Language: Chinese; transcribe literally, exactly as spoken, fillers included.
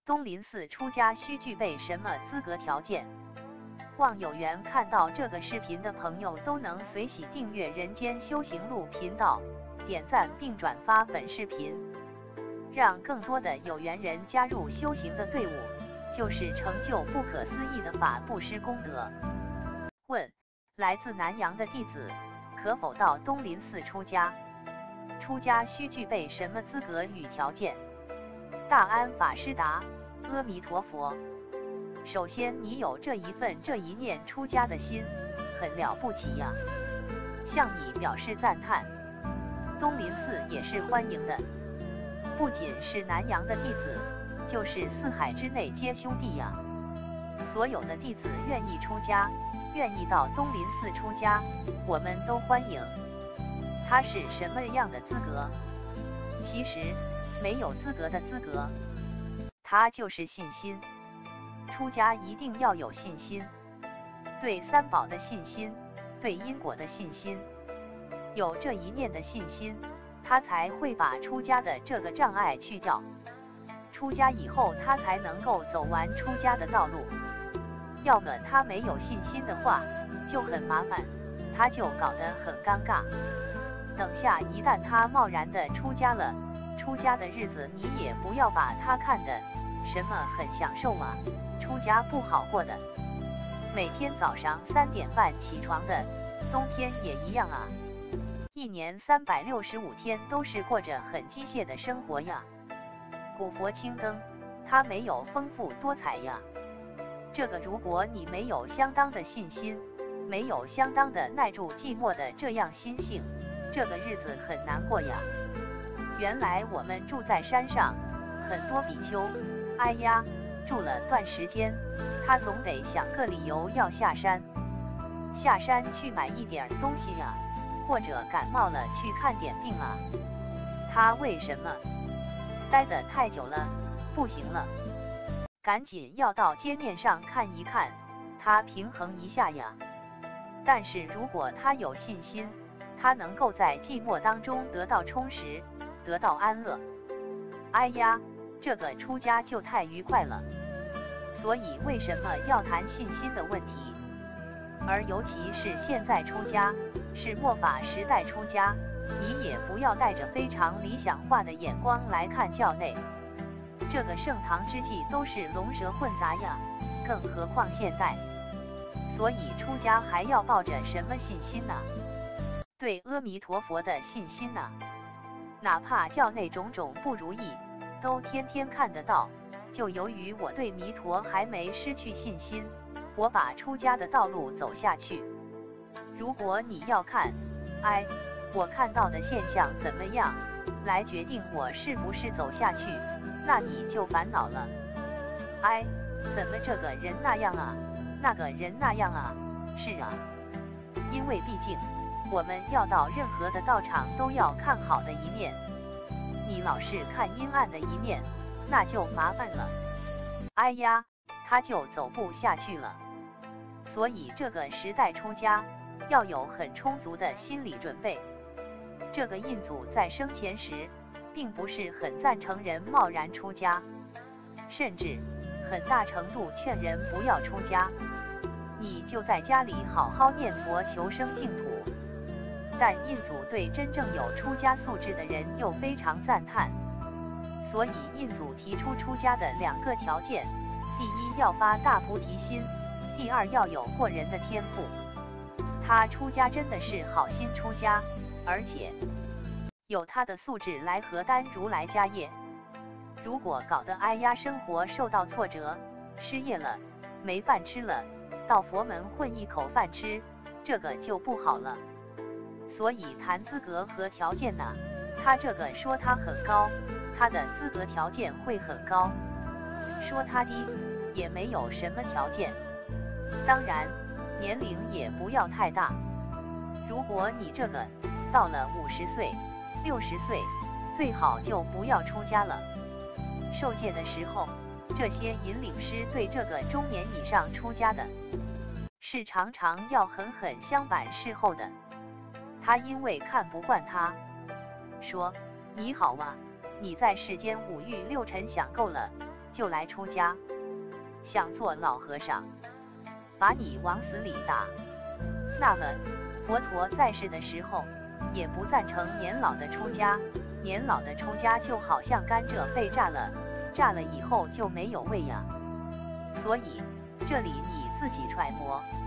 东林寺出家需具备什么资格条件？望有缘看到这个视频的朋友都能随喜订阅人间修行路频道，点赞并转发本视频，让更多的有缘人加入修行的队伍，就是成就不可思议的法布施功德。问：来自南阳的弟子可否到东林寺出家？出家需具备什么资格与条件？大安法师答：阿弥陀佛。首先，你有这一份这一念出家的心，很了不起呀！向你表示赞叹。东林寺也是欢迎的，不仅是南阳的弟子，就是四海之内皆兄弟呀。所有的弟子愿意出家，愿意到东林寺出家，我们都欢迎。他是什么样的资格？其实没有资格的资格，他就是信心。出家一定要有信心，对三宝的信心，对因果的信心，有这一念的信心，他才会把出家的这个障碍去掉。出家以后，他才能够走完出家的道路。要么他没有信心的话，就很麻烦，他就搞得很尴尬。等下一旦他贸然的出家了，出家的日子你也不要把他看得什么很享受啊，出家不好过的。每天早上三点半起床的，冬天也一样啊。一年三百六十五天都是过着很机械的生活呀。古佛青灯，它没有丰富多彩呀。这个如果你没有相当的信心，没有相当的耐住寂寞的这样心性，这个日子很难过呀。原来我们住在山上，很多比丘，哎呀，住了段时间，他总得想个理由要下山，下山去买一点东西啊，或者感冒了去看点病啊。他为什么？待得太久了，不行了，赶紧要到街面上看一看，他平衡一下呀。但是如果他有信心，他能够在寂寞当中得到充实，得到安乐。哎呀，这个出家就太愉快了。所以为什么要谈信心的问题？而尤其是现在出家，是末法时代出家，你也不要带着非常理想化的眼光来看教内。这个盛唐之际都是龙蛇混杂呀，更何况现代。所以出家还要抱着什么信心呢？对阿弥陀佛的信心呢？哪怕教内种种不如意，都天天看得到。就由于我对弥陀还没失去信心，我把出家的道路走下去。如果你要看，哎，我看到的现象怎么样，来决定我是不是走下去，那你就烦恼了。哎，怎么这个人那样啊，那个人那样啊？是啊，因为毕竟我们要到任何的道场都要看好的一面，你老是看阴暗的一面，那就麻烦了。哎呀，他就走不下去了。所以这个时代出家要有很充足的心理准备。这个印祖在生前时并不是很赞成人贸然出家，甚至很大程度劝人不要出家，你就在家里好好念佛求生净土。但印祖对真正有出家素质的人又非常赞叹，所以印祖提出出家的两个条件：第一要发大菩提心，第二要有过人的天赋。他出家真的是好心出家，而且有他的素质来何担如来家业。如果搞得哎呀生活受到挫折，失业了，没饭吃了，到佛门混一口饭吃，这个就不好了。所以谈资格和条件呢，他这个说他很高，他的资格条件会很高；说他低，也没有什么条件。当然，年龄也不要太大。如果你这个到了五十岁、六十岁，最好就不要出家了。受戒的时候，这些引领师对这个中年以上出家的，是常常要狠狠相板侍候的。他因为看不惯他，说：“你好啊，你在世间五欲六尘享够了， 就来出家，想做老和尚，把你往死里打。那么佛陀在世的时候也不赞成年老的出家，年老的出家就好像甘蔗被榨了，榨了以后就没有味呀。所以这里你自己揣摩。